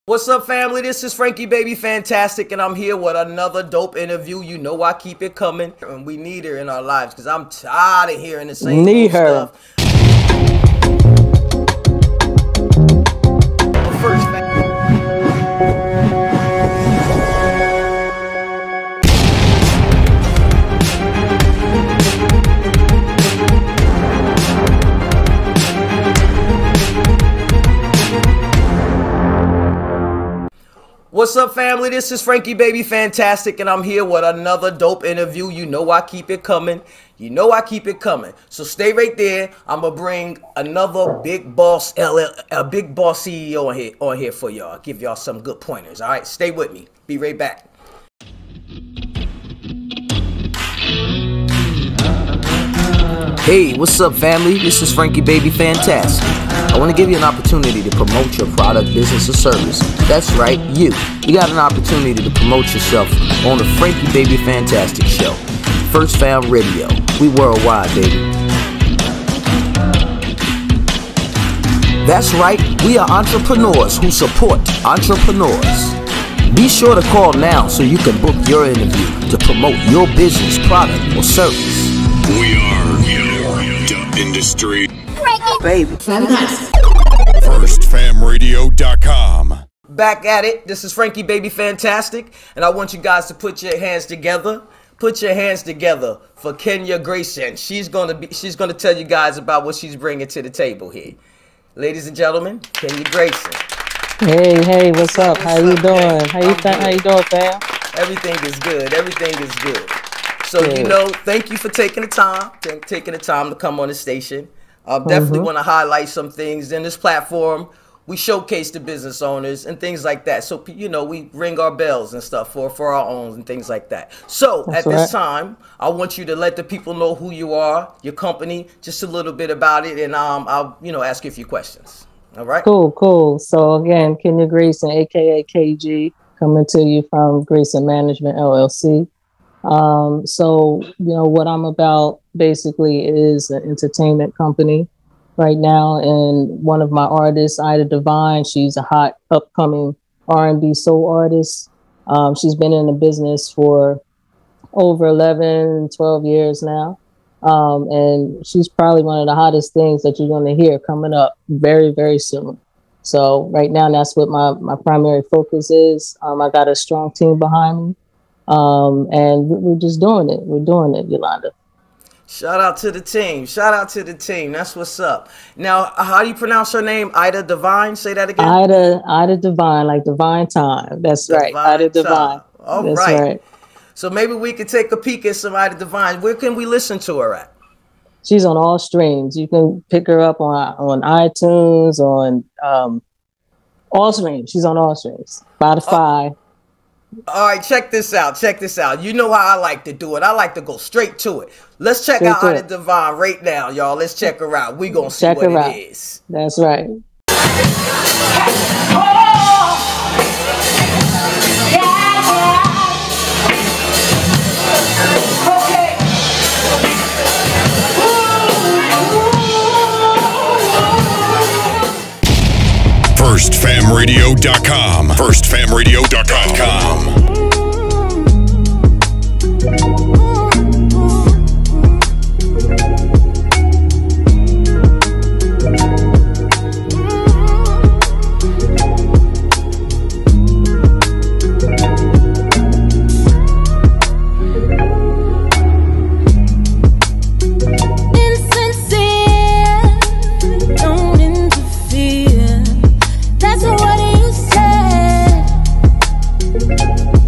What's up, family? This is Frankie Baby Fantastic, and I'm here with another dope interview. You know I keep it coming, and we need her in our lives because I'm tired of hearing the same old stuff. What's up, family? This is Frankie Baby Fantastic, and I'm here with another dope interview. You know I keep it coming. You know I keep it coming. So stay right there. I'm gonna bring another big boss CEO on here for y'all. Give y'all some good pointers. All right, stay with me. Be right back. Hey, what's up, family? This is Frankie Baby Fantastic. I want to give you an opportunity to promote your product, business, or service. That's right, you. You got an opportunity to promote yourself on the Frankie Baby Fantastic Show. First Fam Radio. We worldwide, baby. That's right, we are entrepreneurs who support entrepreneurs. Be sure to call now so you can book your interview to promote your business, product, or service. We are the industry. Frankie Baby Fantastic. FirstFamRadio.com. Back at it. This is Frankie Baby Fantastic, and I want you guys to put your hands together. Put your hands together for Kenya Grayson. She's gonna tell you guys about what she's bringing to the table here. Ladies and gentlemen, Kenya Grayson. Hey, what's up? How you doing? How you doing, fam? Everything is good. Everything is good. So, you know, thank you for taking the time to come on the station. I definitely want to highlight some things in this platform. We showcase the business owners and things like that. So, you know, we ring our bells and stuff for our own and things like that. So this time, I want you to let the people know who you are, your company, just a little bit about it. And I'll, you know, ask you a few questions. All right. Cool. So again, Kenya Grayson, AKA KG, coming to you from Grayson Management LLC. So, you know, what I'm about basically is an entertainment company right now. And one of my artists, Ida Divine, she's a hot upcoming R&B soul artist. She's been in the business for over 11, 12 years now. And she's probably one of the hottest things that you're going to hear coming up very, very soon. So right now, that's what my primary focus is. I got a strong team behind me. And we're just doing it. We're doing it, Yolanda. Shout out to the team. Shout out to the team. That's what's up. Now, how do you pronounce her name? Ida Divine? Say that again. Ida Divine, like divine time. That's right. Ida Divine. All right. So maybe we could take a peek at some Ida Divine. Where can we listen to her at? She's on all streams. You can pick her up on iTunes, on all streams. She's on all streams. Spotify. All right, check this out. You know how I like to do it. I like to go straight to it. Let's check out Ida Divine right now, y'all. Let's check her out. We're going to see what it is. That's right. FirstFamRadio.com. FirstFamRadio.com. That's what you said.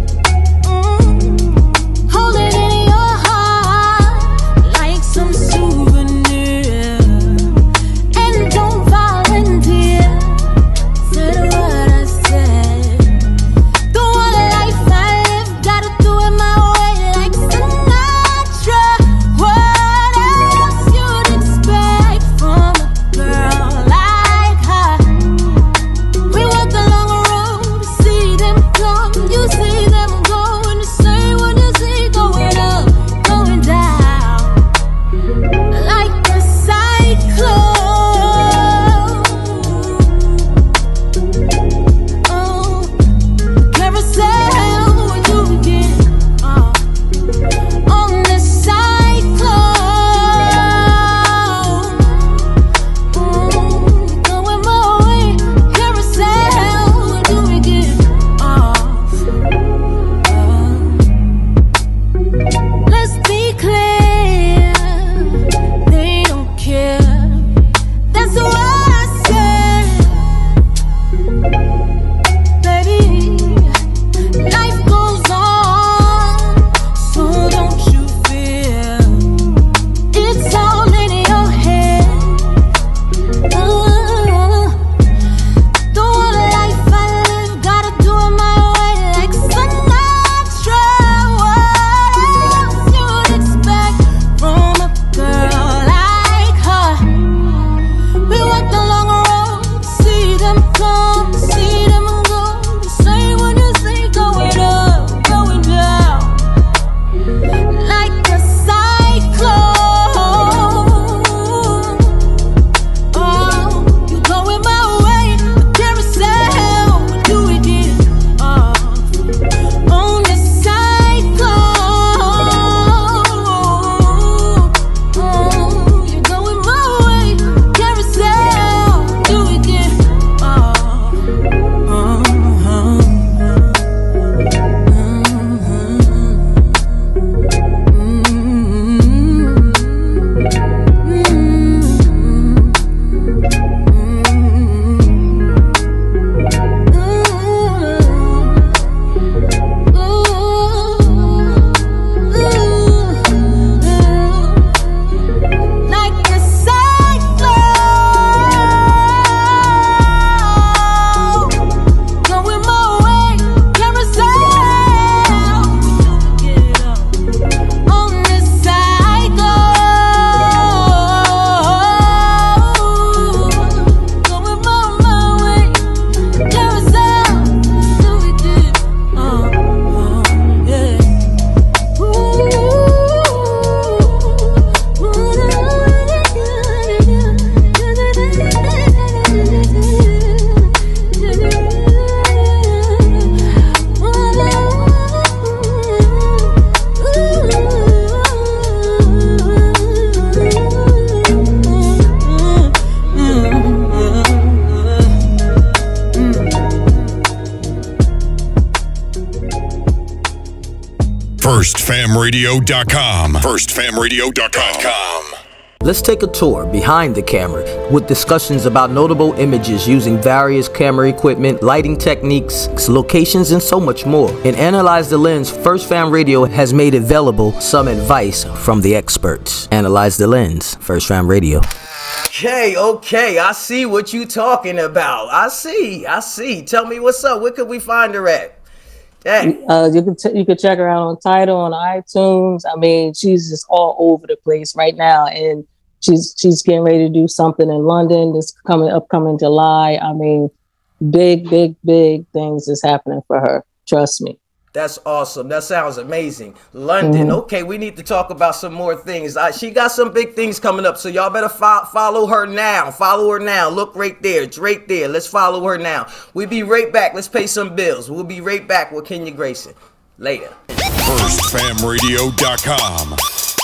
FirstFamRadio.com. FirstFamRadio.com. Let's take a tour behind the camera with discussions about notable images using various camera equipment, lighting techniques, locations, and so much more. In Analyze the Lens, First Fam Radio has made available some advice from the experts. Analyze the Lens, First Fam Radio. Okay, I see what you talking about. I see. Tell me what's up. Where could we find her at? You could check her out on Tidal, on iTunes. I mean, she's just all over the place right now, and she's getting ready to do something in London this upcoming July. I mean, big things is happening for her. Trust me. That's awesome. That sounds amazing. London. Okay, we need to talk about some more things. She got some big things coming up, so y'all better follow her now. Follow her now. Look right there. It's right there. Let's follow her now. We'll be right back. Let's pay some bills. We'll be right back with Kenya Grayson. Later. FirstFamRadio.com.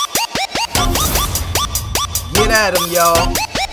Get at him, y'all.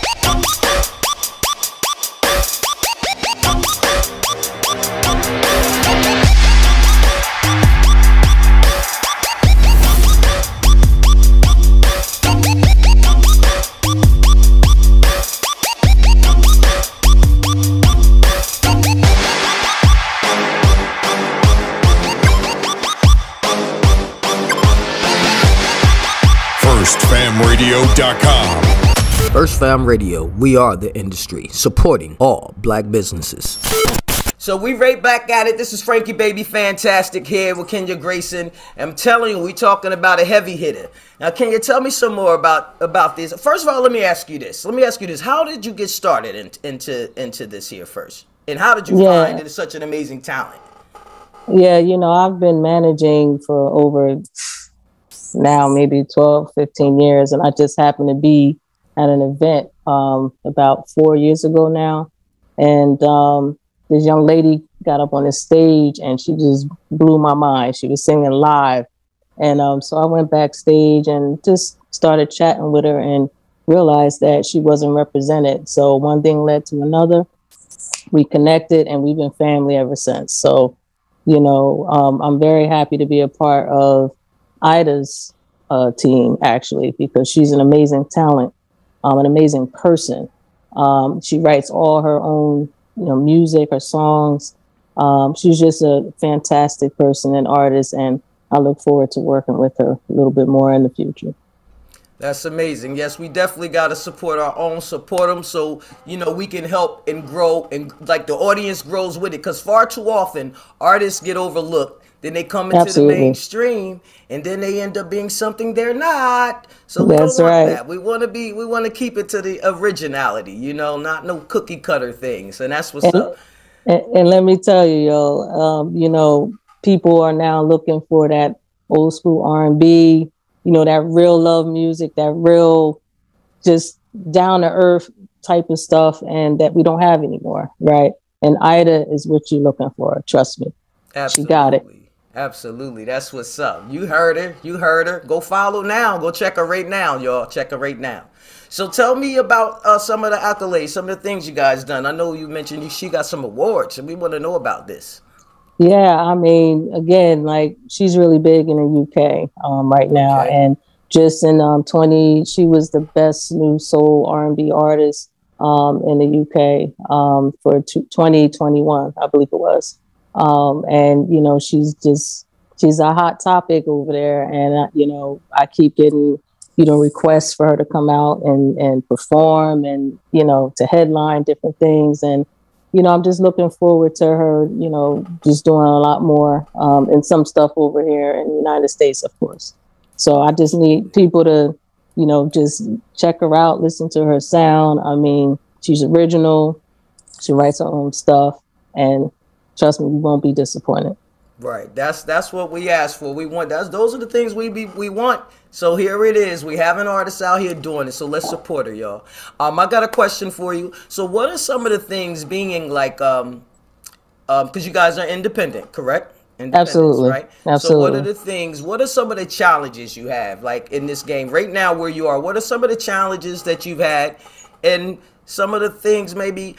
FirstFamRadio.com. First Fam Radio, we are the industry, supporting all black businesses. So we right back at it. This is Frankie Baby Fantastic here with Kenya Grayson. I'm telling you, we talking about a heavy hitter. Now, can you tell me some more about this? First of all, let me ask you this. How did you get started into this here first? And how did you find it such an amazing talent? Yeah, I've been managing for over now maybe 12, 15 years. And I just happened to be at an event about 4 years ago now. And this young lady got up on the stage and she just blew my mind. She was singing live. And so I went backstage and just started chatting with her and realized that she wasn't represented. So one thing led to another. We connected and we've been family ever since. So, I'm very happy to be a part of Ida's team, actually, because she's an amazing talent, an amazing person. She writes all her own, music, her songs. She's just a fantastic person and artist, and I look forward to working with her a little bit more in the future. That's amazing. Yes, we definitely got to support our own, support them so, we can help and grow and like the audience grows with it. Because far too often artists get overlooked. Then they come into the mainstream and then they end up being something they're not. So we don't want that. We want to keep it to the originality, not no cookie cutter things. And that's what's up. And let me tell you, people are now looking for that old school R&B, that real love music, that real just down to earth type of stuff, and that we don't have anymore, right? And Ida is what you're looking for. Trust me. Absolutely. She got it. Absolutely. That's what's up. You heard her. Go follow now. Go check her right now, y'all. Check her right now. So tell me about some of the accolades, some of the things you guys done. I know you mentioned she got some awards, and we want to know about this. Yeah, I mean, again, like she's really big in the UK right now. Okay. And just in she was the best new soul R&B artist in the UK for 2021, I believe it was. And, she's a hot topic over there. And, I keep getting, requests for her to come out and perform and, to headline different things. And, I'm just looking forward to her, just doing a lot more and some stuff over here in the United States, of course. So I just need people to, just check her out, listen to her sound. I mean, she's original. She writes her own stuff. And trust me, we won't be disappointed. Right. That's what we ask for. Those are the things we want. So here it is. We have an artist out here doing it. So let's support her, y'all. I got a question for you. So what are some of the things being like because you guys are independent, correct? Absolutely. Right? Absolutely. So what are some of the challenges you have like in this game right now where you are? What are some of the challenges that you've had and some of the things maybe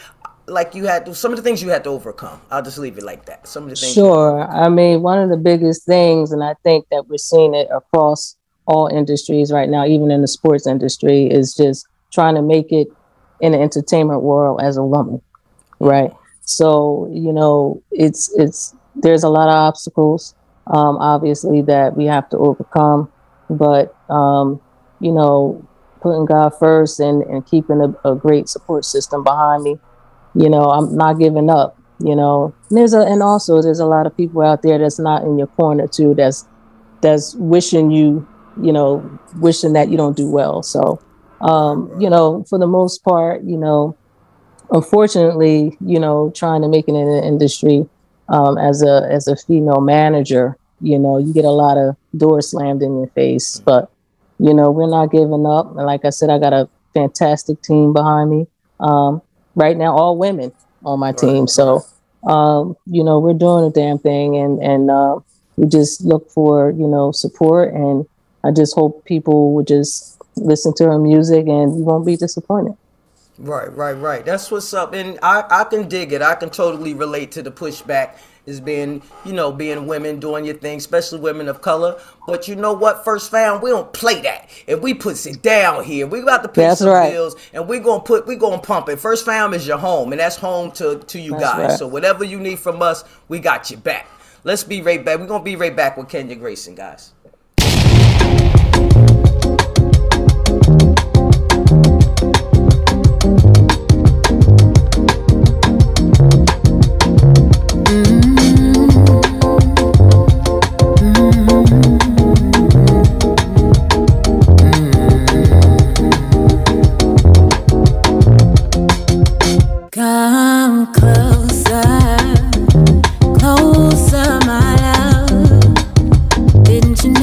like you had to, some of the things you had to overcome? I'll just leave it like that. Some of the things. Sure. I mean, one of the biggest things, and I think that we're seeing it across all industries right now, even in the sports industry, is just trying to make it in the entertainment world as a woman, right? So, you know, there's a lot of obstacles, obviously, that we have to overcome, but, you know, putting God first and keeping a great support system behind me, you know, I'm not giving up, you know. And also there's a lot of people out there that's not in your corner too, that's wishing that you don't do well. So, you know, for the most part, you know, unfortunately, you know, trying to make it in the industry, as a female manager, you know, you get a lot of doors slammed in your face, but, you know, we're not giving up. And like I said, I got a fantastic team behind me. Right now, all women on my team. So, you know, we're doing a damn thing, and we just look for, you know, support. And I just hope people would just listen to her music and you won't be disappointed. Right. That's what's up. And I can dig it. I can totally relate to the pushback as being, you know, being women doing your thing, especially women of color. But you know what, First Fam, we don't play that. If we put it down here, we about to pay some bills, and we gonna pump it. First Fam is your home, and that's home to you guys. Right. So whatever you need from us, we got your back. Let's be right back. We're gonna be right back with Kenya Grayson, guys. Come closer, closer, my love. Didn't you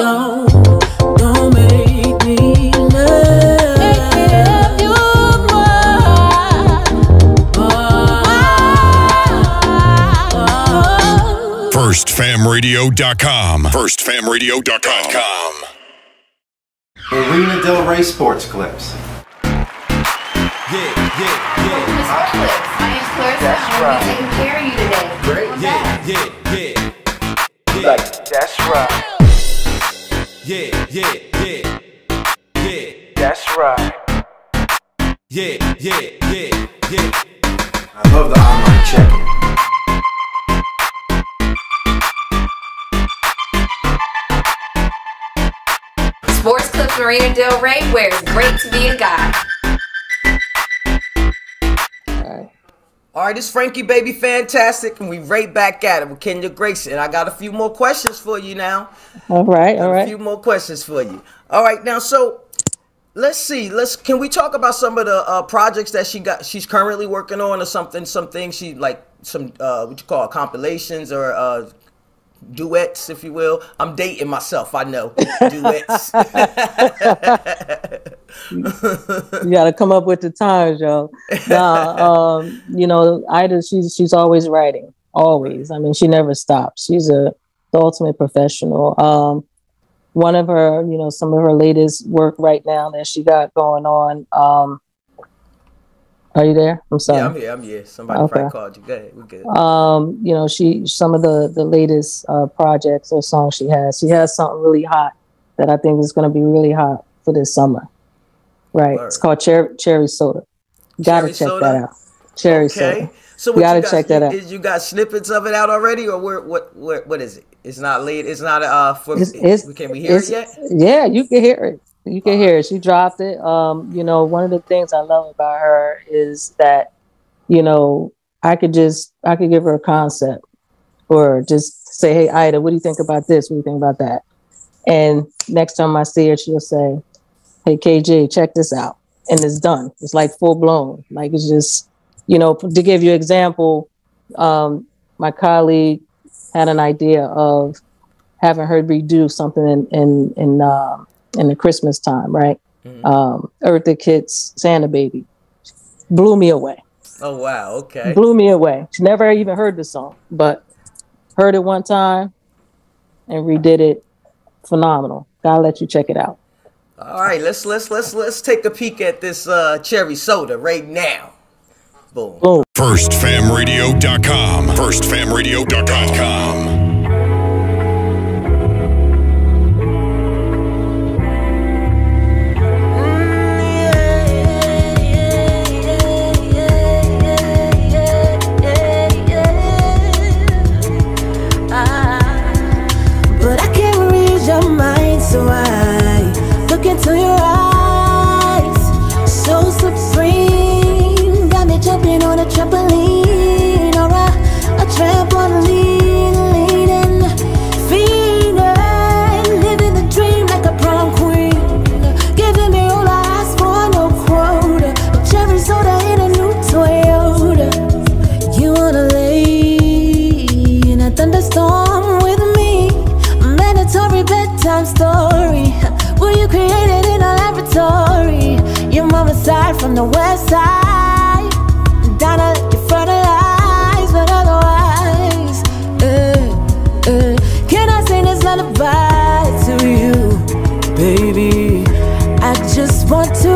Don't make me love you more. FirstFamRadio.com. FirstFamRadio.com. Marina Del Rey sports clips. Sport clips. My name's Clarissa. That's I'm right. taking care of you today. Great. What's that? That's right. That's right. I love the online check-in. Sports clips. Marina Del Rey, where it's great to be a guy. All right, it's Frankie Baby Fantastic, and we right back at it with Kenya Grayson. I got a few more questions for you now. All right. A few more questions for you. All right, now, so let's see. Can we talk about some of the projects that she's currently working on, or something? Some things she like, some what you call compilations or duets, if you will. I'm dating myself, I know. Duets. You got to come up with the times, y'all. Nah, you know, Ida, she's always writing, always. I mean, she never stops. She's the ultimate professional. One of her, you know, some of her latest work right now that she got going on. Are you there? I'm sorry. Yeah, I'm here. Somebody probably called you. Go ahead. We're good. You know, some of the latest projects or songs she has something really hot that I think is going to be really hot for this summer. Right. Word. It's called Cherry Soda. You got to check that out. Cherry Soda. So you got to check that out. You got snippets of it out already, or what is it? It's not late. It's not can we hear it yet? Yeah, you can hear it. You can hear it. She dropped it. You know, one of the things I love about her is that, you know, I could give her a concept or just say, hey, Ida, what do you think about this? What do you think about that? And next time I see her, she'll say, hey, KJ, check this out. And it's done. It's like full blown. Like, it's just, you know, to give you an example, my colleague had an idea of having her redo something in the Christmas time, right? Mm-hmm. Eartha Kitt's Santa Baby. Blew me away. Oh, wow. Okay. Blew me away. She never even heard the song, but heard it one time and redid it. Phenomenal. Gotta let you check it out. All right, let's take a peek at this Cherry Soda right now. Boom. Boom. FirstFamRadio.com. FirstFamRadio.com. But I can't read your mind, so I look into your eyes. So supreme, got me jumping on a trampoline or a trampoline, leaning, feeding, living the dream like a prom queen, giving me all I ask for, no quota. A cherry soda in a new Toyota. You wanna lay in a thunderstorm with me? Mandatory bedtime story. Will you create it in a laboratory? Your mama's side from the west side. Down to let you fertilize, but otherwise, can I sing this lullaby to you, baby? I just want to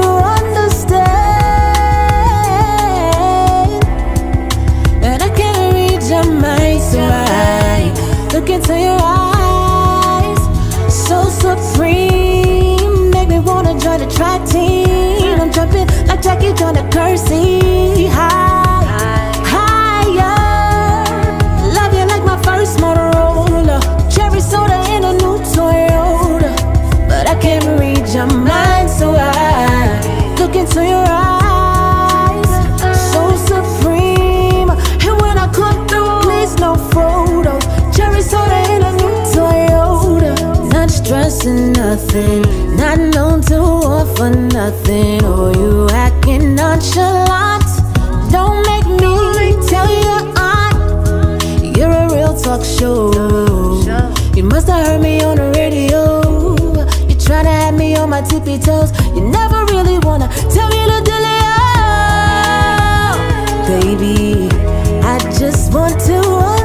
understand that I can't read your mind, so I look into your eyes. So supreme, make me wanna join the track team. I'm jumping like Jackie joined the Kersey. Higher, love you like my first Motorola. Cherry soda in a new Toyota. But I can't read your mind, so I look into your eyes. So supreme, and when I come through, please no photos. Cherry soda in a new Toyota. Not stressing nothing, not known to offer nothing. Oh, you acting nonchalant. Don't make me tell your aunt you're a real talk show. You must have heard me on the radio. details. You never really wanna tell me the dealio. Baby, I just want to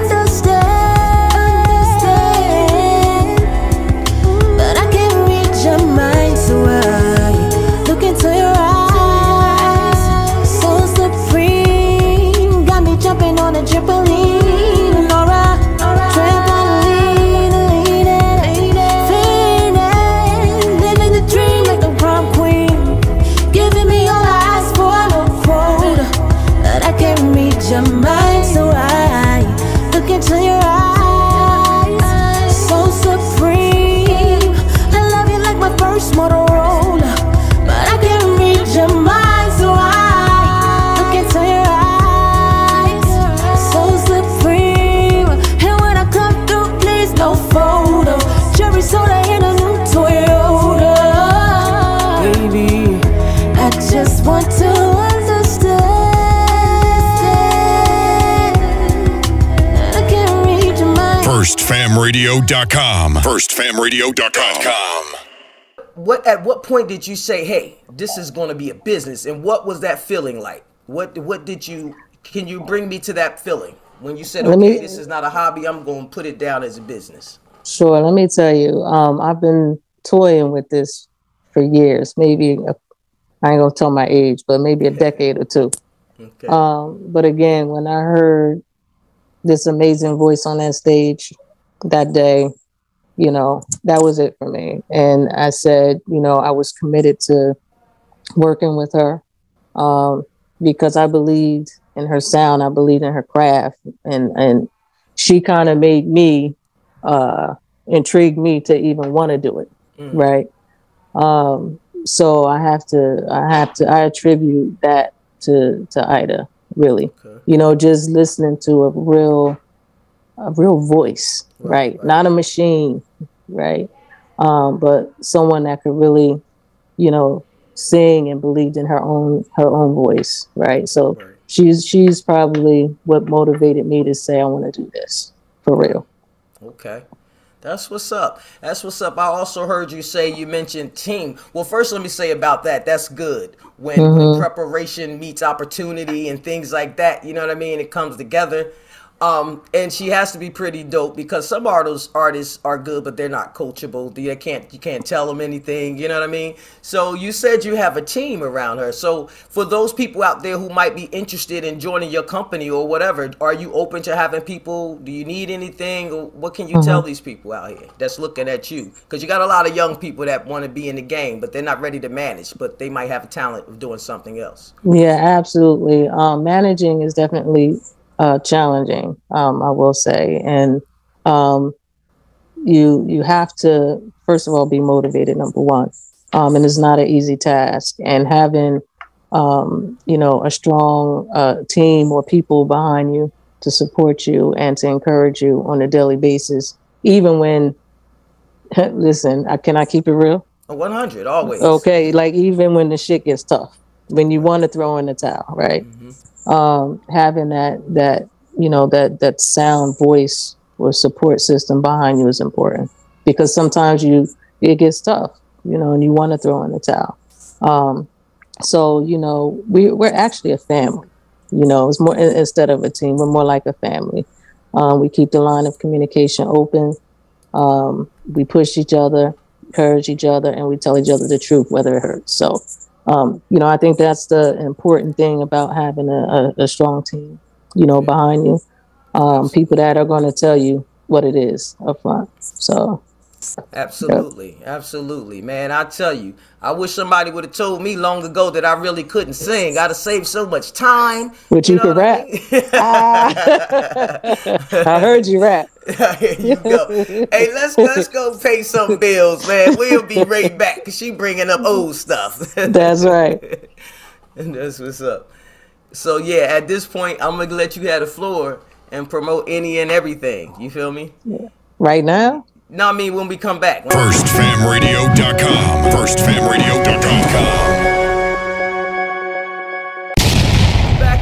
understand, but I can't read your mind, so I look into your eyes. So supreme, got me jumping on a trampoline, Nora, trampoline, feeling, living the dream like the prom queen, giving me all I ask for, no quota, but I can't read your mind, so I look into your eyes. So supreme, I love you like my first Motorola, but I can't read your mind, so I look into your eyes. So supreme, and when I come through, please no photo. Cherry soda in a new Toyota. Baby, I just want to understand. I can't read your mind. FirstFamRadio.com. FirstFamRadio.com. At what point did you say, hey, this is going to be a business? And what was that feeling like? What did you, can you bring me to that feeling when you said, okay, this is not a hobby, I'm going to put it down as a business? Sure. Let me tell you, I've been toying with this for years, maybe, I ain't going to tell my age, but maybe a decade or two. Okay. But again, when I heard this amazing voice on that stage that day, you know, that was it for me. And I said, you know, I was committed to working with her because I believed in her sound. I believed in her craft. And she kind of made me, intrigued me to even want to do it. Right. So I attribute that to Ida, really. Okay. You know, just listening to a real voice, right? Not a machine, right? But someone that could really, you know, sing and believed in her own voice, right? So she's probably what motivated me to say I want to do this for real. Okay. That's what's up. That's what's up. I also heard you say, you mentioned team. Well, first let me say about that. That's good. When preparation meets opportunity and things like that, you know what I mean? It comes together. And she has to be pretty dope because some artists are good, but they're not coachable. You can't tell them anything. You know what I mean? So you said you have a team around her. So for those people out there who might be interested in joining your company or whatever, are you open to having people? Do you need anything? Or what can you tell these people out here that's looking at you? Because you got a lot of young people that want to be in the game, but they're not ready to manage, but they might have a talent of doing something else. Yeah, absolutely. Managing is definitely challenging, I will say. And you have to, first of all, be motivated, number one. And it's not an easy task. And having, you know, a strong team or people behind you to support you and to encourage you on a daily basis, even when, listen, can I keep it real? 100, always. Okay, like even when the shit gets tough, when you want to throw in the towel, right? Having that you know, that sound voice or support system behind you is important, because sometimes it gets tough, you know, and you want to throw in the towel. So, you know, we're actually a family, you know, it's more, instead of a team, we're more like a family. We keep the line of communication open. We push each other, encourage each other, and we tell each other the truth, whether it hurts. So, you know, I think that's the important thing about having a strong team, you know, behind you. People that are going to tell you what it is up front. So. Absolutely. Yep. Absolutely, man. I tell you, I wish somebody would have told me long ago that I really couldn't sing. I'd have saved so much time. But you could rap. I heard you rap. Here you go. Hey, let's go pay some bills, man. We'll be right back because she bringing up old stuff. That's right. And that's what's up. So yeah, at this point, I'm gonna let you have the floor and promote any and everything. You feel me? Yeah. Right now? No, I mean when we come back. FirstFamRadio.com. FirstFamRadio.com. Back again. It's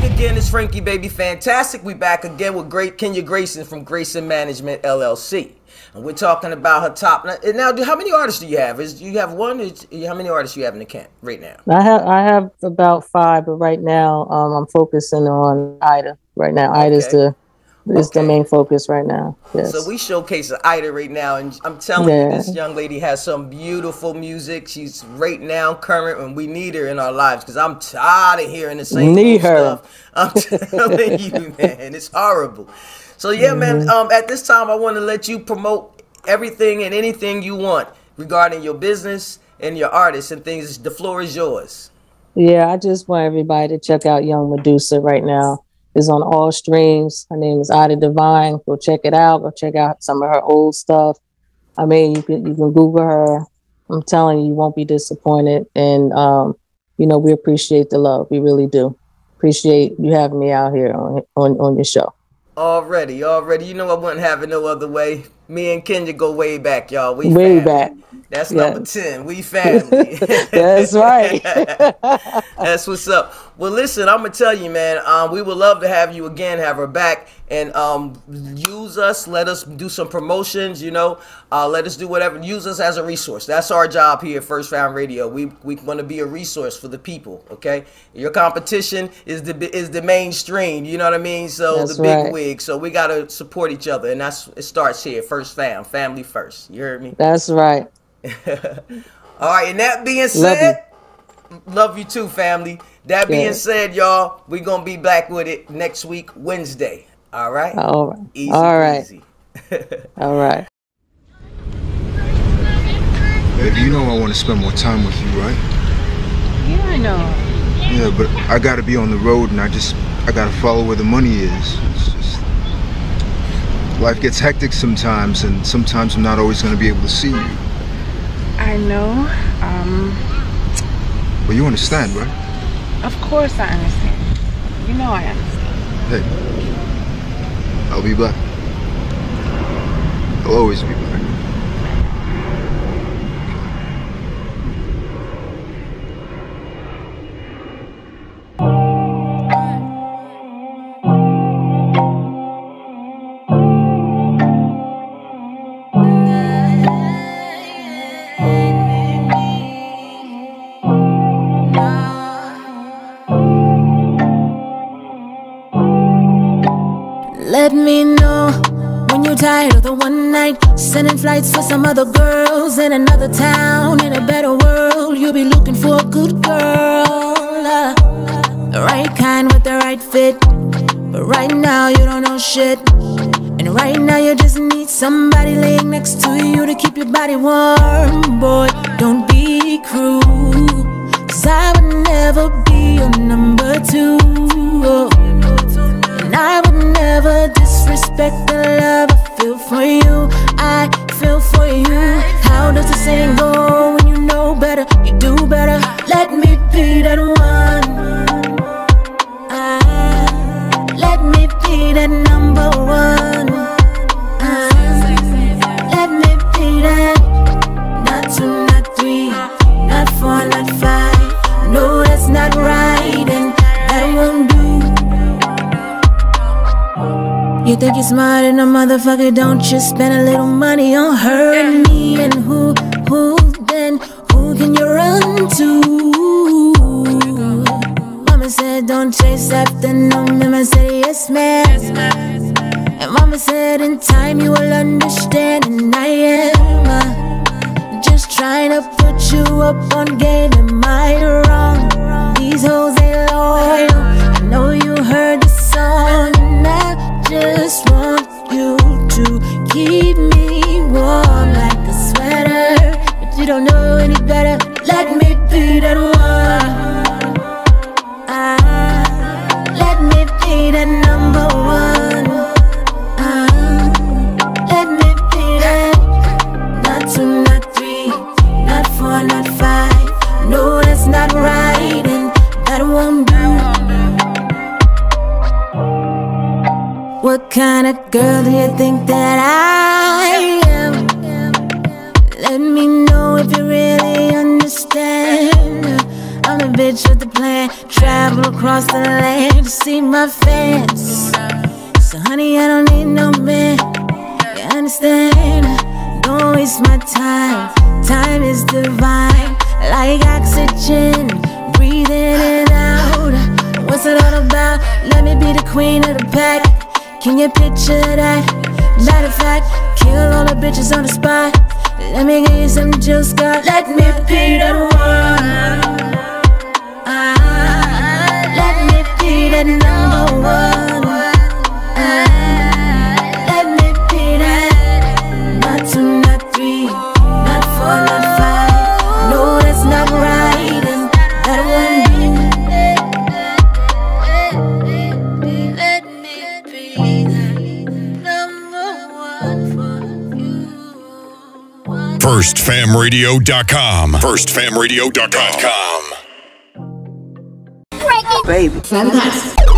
Frankie Baby Fantastic. We back again with great Kenya Grayson from Grayson Management LLC. And we're talking about her top. Now, how many artists do you have? You have one? How many artists you have in the camp right now? I have about 5, but right now I'm focusing on Ida. Right now, Okay. Ida's the main focus right now. Yes. So we showcase Ida right now, and I'm telling you, this young lady has some beautiful music. She's right now current, and we need her in our lives because I'm tired of hearing the same old stuff. I'm telling you, man, it's horrible. So yeah, man. At this time, I want to let you promote everything and anything you want regarding your business and your artists and things. The floor is yours. Yeah, I just want everybody to check out Young Medusa right now. It's on all streams. Her name is Ida Divine. Go check it out. Go check out some of her old stuff. I mean, you can Google her. I'm telling you, you won't be disappointed. And we appreciate the love. We really do. Appreciate you having me out here on your show. Already. You know I wouldn't have it no other way. Me and Kenya go way back, y'all. We way family. Back. That's number 10. We family. That's right. That's what's up. Well, listen, I'm going to tell you, man, we would love to have you again, have her back, and use us. Let us do some promotions, let us do whatever. Use us as a resource. That's our job here at First Fam Radio. We want to be a resource for the people, okay? Your competition is the mainstream, you know what I mean? So that's the big right. wig. So we got to support each other, and it starts here, First Fam, family first. You heard me? That's right. All right, and that being said, love you too, family. That being said, y'all, we're going to be back with it next week, Wednesday. All right? All right. Easy peasy. All right. Baby, you know I want to spend more time with you, right? Yeah, I know. Yeah, but I got to be on the road, and I got to follow where the money is. It's just, life gets hectic sometimes, and sometimes I'm not always going to be able to see you. I know. But you understand, right? Of course I understand. You know I understand. Hey, I'll be back. I'll always be back. Let me know when you're tired of the one night, sending flights for some other girls in another town. In a better world, you'll be looking for a good girl, the right kind with the right fit. But right now you don't know shit, and right now you just need somebody laying next to you to keep your body warm. Boy, don't be cruel, 'cause I would never be your number 2. And I would never disrespect the love I feel for you. I feel for you. How does the saying go? When you know better, you do better. Let me be that one. Let me be that number 1. Let me be that. Not 2, not 3, not 4, not 5. No, that's not right, and that won't do. You think you're smart and a motherfucker, don't you spend a little money on her and me, and who can you run to? Mama said don't chase after no man, I said yes man. And mama said in time you will understand, and I am just trying to put you up on game. Am I wrong? These hoes ain't loyal. I know you heard the song, and I just want you to keep me warm like a sweater, but you don't know any better. Let me be that one. Let me be that number 1. Let me be that. Not 2, not 3, not 4, not 5. No, that's not right, and that won't do. What kind of girl do you think that I am? Let me know if you really understand. I'm a bitch with a plan, travel across the land to see my fans. So honey, I don't need no man. You understand? Don't waste my time. Time is divine, like oxygen. Breathe in and out. What's it all about? Let me be the queen of the pack. Can you picture that? Matter of fact, kill all the bitches on the spot. Let me give you some juice, God. Let me be the one. Let me be the number one. Let me be that. Not two, not three, not four, not five. No, that's not right, and that won't be. Let me be that number one for you. FirstFamRadio.com. FirstFamRadio.com. Frankie Baby Fantastic.